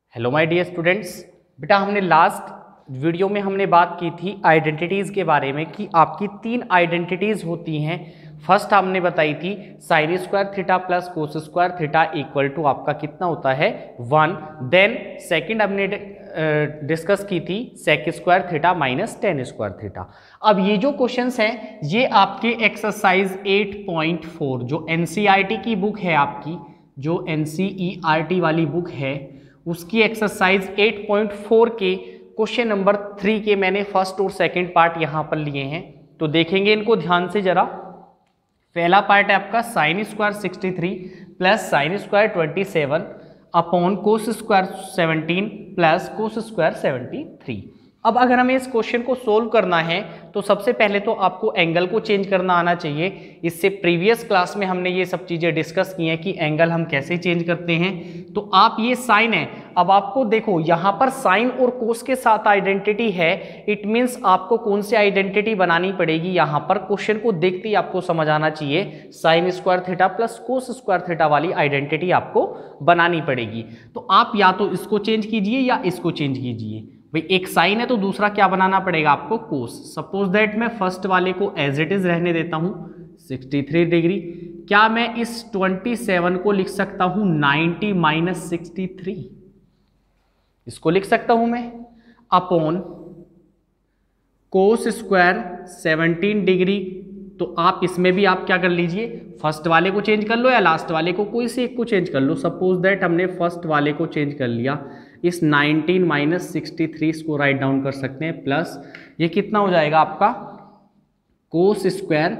Hello my dear students. बेटा हमने last video में हमने बात की थी आइडेंटिटीज़ के बारे में कि आपकी तीन आइडेंटिटीज़ होती हैं। फर्स्ट हमने बताई थी sine square theta plus cos square theta equal to आपका कितना होता है 1। देन सेकंड हमने डिस्कस की थी sec square theta minus tan square theta. अब ये जो क्वेश्चंस हैं ये आपके एक्सरसाइज 8.4 जो एनसीईआरटी की बुक है, आपकी जो एनसीईआरटी वाली बुक है उसकी एक्सरसाइज 8.4 के क्वेश्चन नंबर 3 के मैंने फर्स्ट और सेकंड पार्ट यहाँ पर लिए हैं, तो देखेंगे इनको ध्यान से जरा। पहला पार्ट है आपका sine square 63 plus sine square 27 upon cos square 17 plus cos square 73। अब अगर हमें इस क्वेश्चन को सोल्व करना है तो सबसे पहले तो आपको एंगल को चेंज करना आना चाहिए। इससे प्रीवियस क्लास में हमने ये सब चीज़ें डिस्कस की हैं कि एंगल हम कैसे चेंज करते हैं। तो आप ये साइन है, अब आपको देखो यहाँ पर साइन और कोस के साथ आइडेंटिटी है, इट मीन्स आपको कौन सी आइडेंटिटी बनानी पड़ेगी। यहाँ पर क्वेश्चन को देखते ही आपको समझ आना चाहिए sine square theta plus cos square theta वाली आइडेंटिटी आपको बनानी पड़ेगी। तो आप या तो इसको चेंज कीजिए या इसको चेंज कीजिए। भाई एक साइन है तो दूसरा क्या बनाना पड़ेगा आपको, कोस। सपोज दैट मैं फर्स्ट वाले को एज इट इज रहने देता हूं 63 डिग्री। क्या मैं इस 27 को लिख सकता हूं 90 माइनस 63, इसको लिख सकता हूं मैं अपॉन कोस स्क्वायर 17 डिग्री। तो आप इसमें भी आप क्या कर लीजिए, फर्स्ट वाले को चेंज कर लो या लास्ट वाले को, कोई से एक को चेंज कर लो। सपोज दैट हमने फर्स्ट वाले को चेंज कर लिया, इस 19 माइनस 63 इसको राइट डाउन कर सकते हैं, प्लस ये कितना हो जाएगा आपका कोस स्क्वायर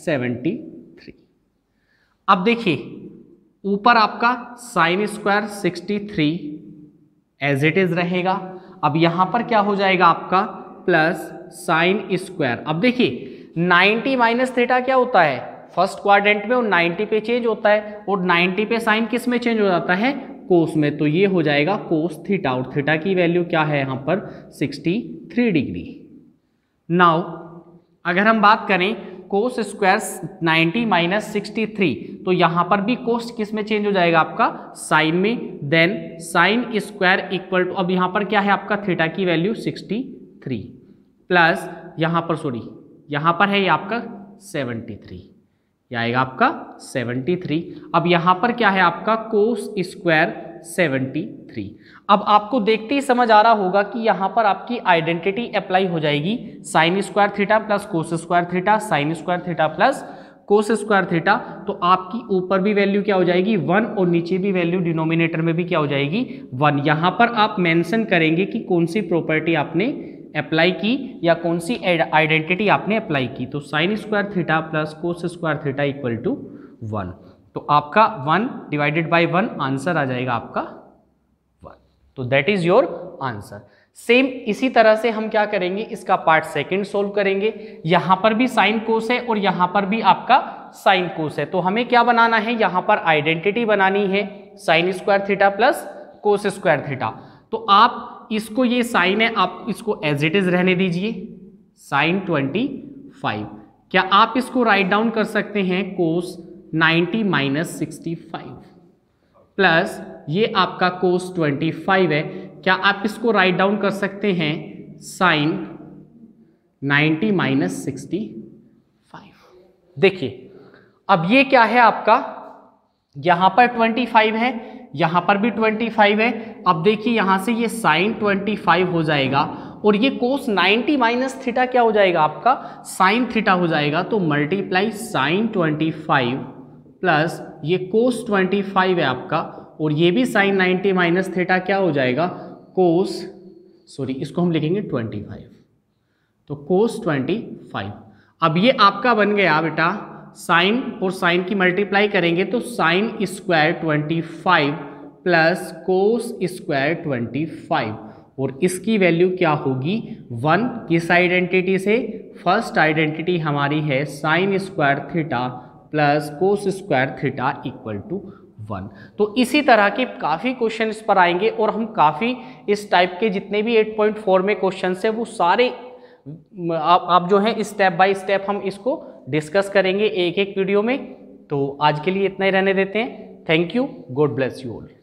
73। अब देखिए ऊपर आपका sine square 63 as it is रहेगा। अब यहां पर क्या हो जाएगा आपका प्लस साइन स्क्वायर। अब देखिए 90 माइनस थीटा क्या होता है फर्स्ट क्वाड्रेंट में, और 90 पे चेंज होता है, और 90 पे साइन किस में चेंज हो जाता है, कोस में। तो ये हो जाएगा कोस थीटा, और थीटा की वैल्यू क्या है यहाँ पर 63 डिग्री। नाउ अगर हम बात करें कोस स्क्वायर 90 माइनस 63, तो यहाँ पर भी कोस किस में चेंज हो जाएगा आपका साइन में। Then sine square equal to, अब यहाँ पर क्या है आपका थीटा की वैल्यू 63 प्लस यहाँ पर सॉरी यहाँ पर है ये आपका 73, ये आएगा आपका 73। अब यहाँ पर क्या है आपका कोस स्क्वायर 73। अब आपको देखते ही समझ आ रहा होगा कि यहाँ पर आपकी आइडेंटिटी अप्लाई हो जाएगी sine square theta plus cos square theta, sine square theta plus cos square theta. तो आपकी ऊपर भी वैल्यू क्या हो जाएगी 1 और नीचे भी वैल्यू डिनोमिनेटर में भी क्या हो जाएगी 1। यहाँ पर आप मेंशन करेंगे कि कौन सी प्रॉपर्टी आपने अप्लाई की या कौन सी आइडेंटिटी आपने अप्लाई की। तो sine square theta plus cos square theta equal to 1। तो आपका 1 डिवाइडेड बाय 1 आंसर आ जाएगा आपका 1। तो that is your answer. Same इसी तरह से हम क्या करेंगे, इसका पार्ट सेकंड सोल्व करेंगे। यहां पर भी साइन कोस है और यहां पर भी आपका साइन कोस है। तो हमें क्या बनाना है, यहां पर आइडेंटिटी बनानी है sine square theta plus cos square theta. तो आप इसको, ये साइन है आप इसको एज इट इज रहने दीजिए साइन 25। क्या आप इसको राइट डाउन कर सकते हैं कोस 90 माइनस 65 प्लस ये आपका कोस 25 है। क्या आप इसको राइट डाउन कर सकते हैं साइन 90 माइनस 65। देखिए अब ये क्या है आपका, यहां पर 25 है, यहां पर भी 25 है। अब देखिए यहां से ये साइन 25 हो जाएगा और ये कोस 90 माइनस थीटा क्या हो जाएगा आपका साइन थीटा हो जाएगा। तो मल्टीप्लाई साइन 25 प्लस ये कोस 25 है आपका, और ये भी साइन 90 माइनस थीटा क्या हो जाएगा कोस, सॉरी इसको हम लिखेंगे 25, तो कोस 25। अब ये आपका बन गया बेटा साइन और साइन की मल्टीप्लाई करेंगे तो sine square 25 plus cos square 25, और इसकी वैल्यू क्या होगी 1। किस आइडेंटिटी से, फर्स्ट आइडेंटिटी हमारी है sine square theta plus cos square theta equal to 1। तो इसी तरह के काफ़ी क्वेश्चन इस पर आएंगे, और हम काफ़ी इस टाइप के जितने भी 8.4 में क्वेश्चन है वो सारे आप जो है स्टेप बाय स्टेप हम इसको डिस्कस करेंगे एक एक वीडियो में। तो आज के लिए इतना ही रहने देते हैं। Thank you, god bless you all.